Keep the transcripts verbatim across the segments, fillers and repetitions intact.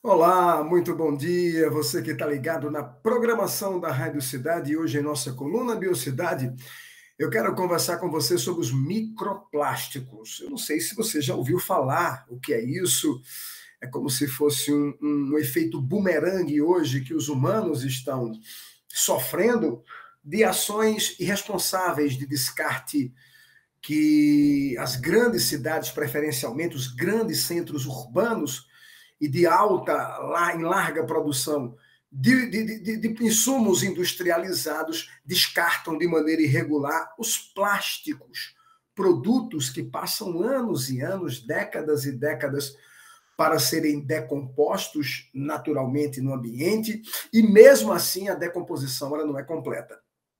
Olá, muito bom dia. Você que está ligado na programação da Rádio Cidade e hoje em nossa coluna Biocidade, eu quero conversar com você sobre os microplásticos. Eu não sei se você já ouviu falar o que é isso. É como se fosse um, um efeito bumerangue hoje que os humanos estão sofrendo de ações irresponsáveis de descarte que as grandes cidades, preferencialmente os grandes centros urbanos, e de alta, lá em larga produção de, de, de, de insumos industrializados, descartam de maneira irregular os plásticos, produtos que passam anos e anos, décadas e décadas, para serem decompostos naturalmente no ambiente, e mesmo assim a decomposição ela não é completa.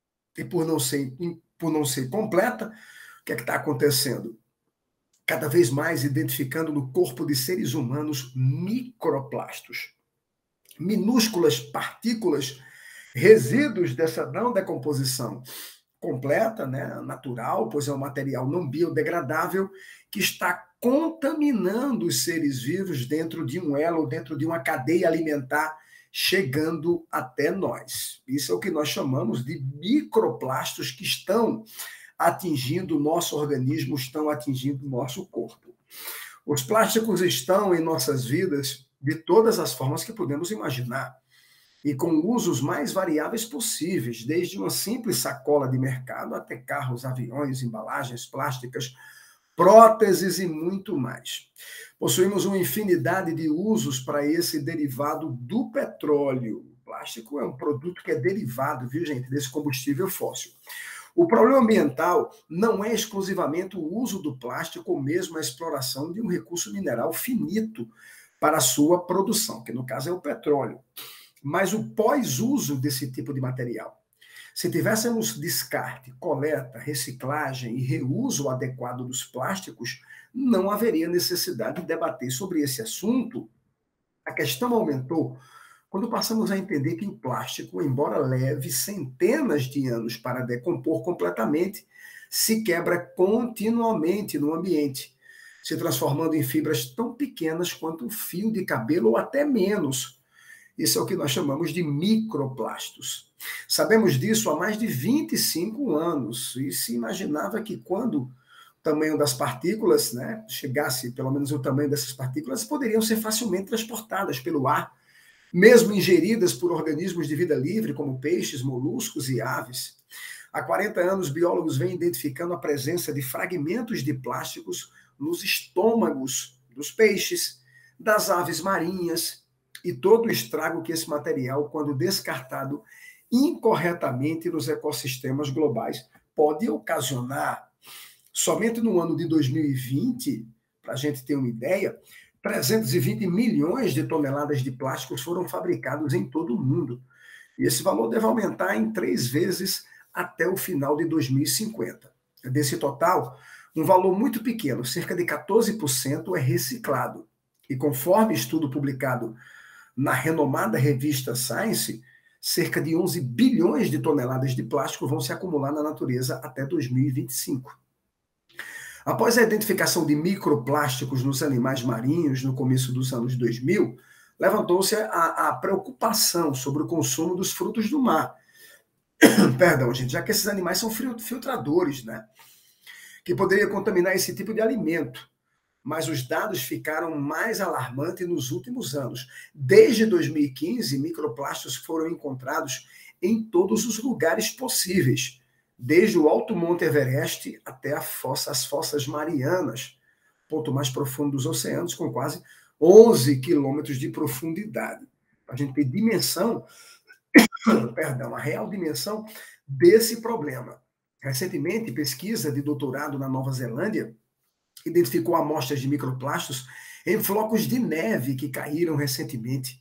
E por não ser, por não ser completa, o que é que está acontecendo? Cada vez mais identificando no corpo de seres humanos microplastos, minúsculas partículas, resíduos dessa não decomposição completa, né, natural, pois é um material não biodegradável que está contaminando os seres vivos dentro de um elo, dentro de uma cadeia alimentar, chegando até nós. Isso é o que nós chamamos de microplastos que estão atingindo o nosso organismo, estão atingindo o nosso corpo. Os plásticos estão em nossas vidas de todas as formas que podemos imaginar e com usos mais variáveis possíveis, desde uma simples sacola de mercado até carros, aviões, embalagens plásticas, próteses e muito mais. Possuímos uma infinidade de usos para esse derivado do petróleo. O plástico é um produto que é derivado, viu, gente, desse combustível fóssil. O problema ambiental não é exclusivamente o uso do plástico ou mesmo a exploração de um recurso mineral finito para a sua produção, que no caso é o petróleo, mas o pós-uso desse tipo de material. Se tivéssemos descarte, coleta, reciclagem e reuso adequado dos plásticos, não haveria necessidade de debater sobre esse assunto. A questão aumentou quando passamos a entender que o plástico, embora leve centenas de anos para decompor completamente, se quebra continuamente no ambiente, se transformando em fibras tão pequenas quanto um fio de cabelo ou até menos. Isso é o que nós chamamos de microplastos. Sabemos disso há mais de vinte e cinco anos e se imaginava que quando o tamanho das partículas, né, chegasse pelo menos o tamanho dessas partículas, poderiam ser facilmente transportadas pelo ar, mesmo ingeridas por organismos de vida livre, como peixes, moluscos e aves. Há quarenta anos, biólogos vêm identificando a presença de fragmentos de plásticos nos estômagos dos peixes, das aves marinhas, e todo o estrago que esse material, quando descartado incorretamente nos ecossistemas globais, pode ocasionar. Somente no ano de dois mil e vinte, para a gente ter uma ideia, trezentos e vinte milhões de toneladas de plásticos foram fabricados em todo o mundo. E esse valor deve aumentar em três vezes até o final de dois mil e cinquenta. Desse total, um valor muito pequeno, cerca de quatorze por cento, é reciclado. E conforme estudo publicado na renomada revista Science, cerca de onze bilhões de toneladas de plástico vão se acumular na natureza até dois mil e vinte e cinco. Após a identificação de microplásticos nos animais marinhos no começo dos anos dois mil, levantou-se a, a preocupação sobre o consumo dos frutos do mar. Perdão, gente, já que esses animais são filtradores, né? Que poderia contaminar esse tipo de alimento. Mas os dados ficaram mais alarmantes nos últimos anos. Desde dois mil e quinze, microplásticos foram encontrados em todos os lugares possíveis, desde o Alto Monte Everest até fossa, as Fossas Marianas, ponto mais profundo dos oceanos, com quase onze quilômetros de profundidade. Para a gente ter dimensão, perdão, a real dimensão desse problema. Recentemente, pesquisa de doutorado na Nova Zelândia identificou amostras de microplásticos em flocos de neve que caíram recentemente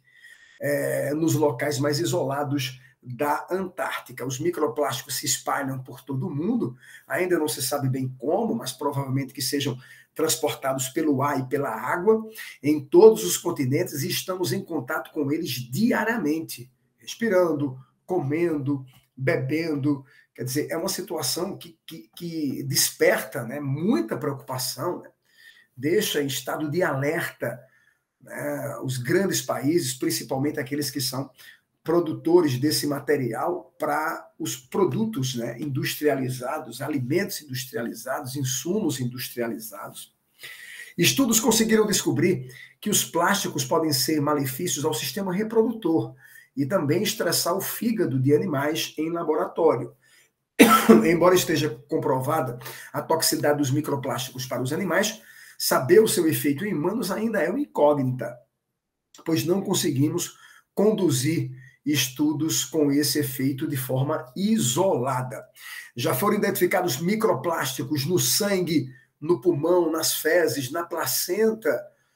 é, nos locais mais isolados da Antártica. Os microplásticos se espalham por todo o mundo, ainda não se sabe bem como, mas provavelmente que sejam transportados pelo ar e pela água em todos os continentes e estamos em contato com eles diariamente, respirando, comendo, bebendo. Quer dizer, é uma situação que, que, que desperta, né, muita preocupação, né, deixa em estado de alerta né, os grandes países, principalmente aqueles que são produtores desse material para os produtos, né, industrializados, alimentos industrializados, insumos industrializados. Estudos conseguiram descobrir que os plásticos podem ser malefícios ao sistema reprodutor e também estressar o fígado de animais em laboratório. Embora esteja comprovada a toxicidade dos microplásticos para os animais, saber o seu efeito em humanos ainda é uma incógnita, pois não conseguimos conduzir estudos com esse efeito de forma isolada. Já foram identificados microplásticos no sangue, no pulmão, nas fezes, na placenta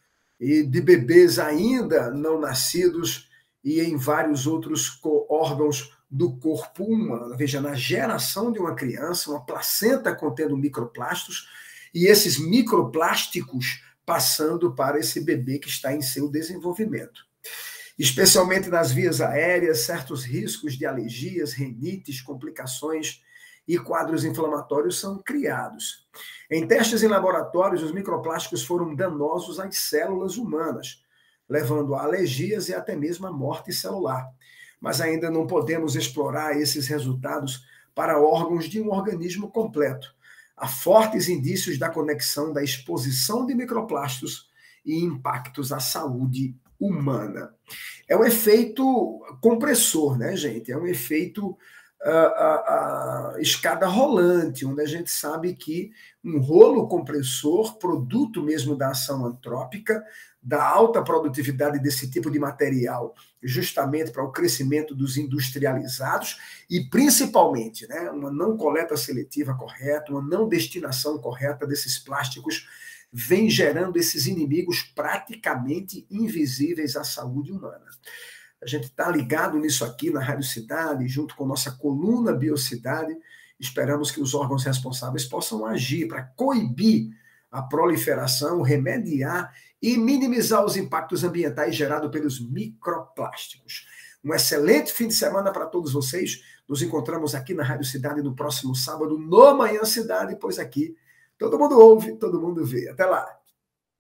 e de bebês ainda não nascidos e em vários outros órgãos do corpo humano. Veja, na geração de uma criança, uma placenta contendo microplásticos e esses microplásticos passando para esse bebê que está em seu desenvolvimento. Especialmente nas vias aéreas, certos riscos de alergias, rinites, complicações e quadros inflamatórios são criados. Em testes em laboratórios, os microplásticos foram danosos às células humanas, levando a alergias e até mesmo a morte celular. Mas ainda não podemos explorar esses resultados para órgãos de um organismo completo. Há fortes indícios da conexão da exposição de microplásticos e impactos à saúde humana. É um efeito compressor, né, gente? É um efeito uh, uh, uh, escada rolante, onde a gente sabe que um rolo compressor, produto mesmo da ação antrópica, da alta produtividade desse tipo de material, justamente para o crescimento dos industrializados e, principalmente, né, uma não coleta seletiva correta, uma não destinação correta desses plásticos, vem gerando esses inimigos praticamente invisíveis à saúde humana. A gente está ligado nisso aqui na Rádio Cidade, junto com nossa coluna Biocidade. Esperamos que os órgãos responsáveis possam agir para coibir a proliferação, remediar e minimizar os impactos ambientais gerados pelos microplásticos. Um excelente fim de semana para todos vocês. Nos encontramos aqui na Rádio Cidade no próximo sábado, no Manhã Cidade, pois aqui todo mundo ouve, todo mundo vê. Até lá!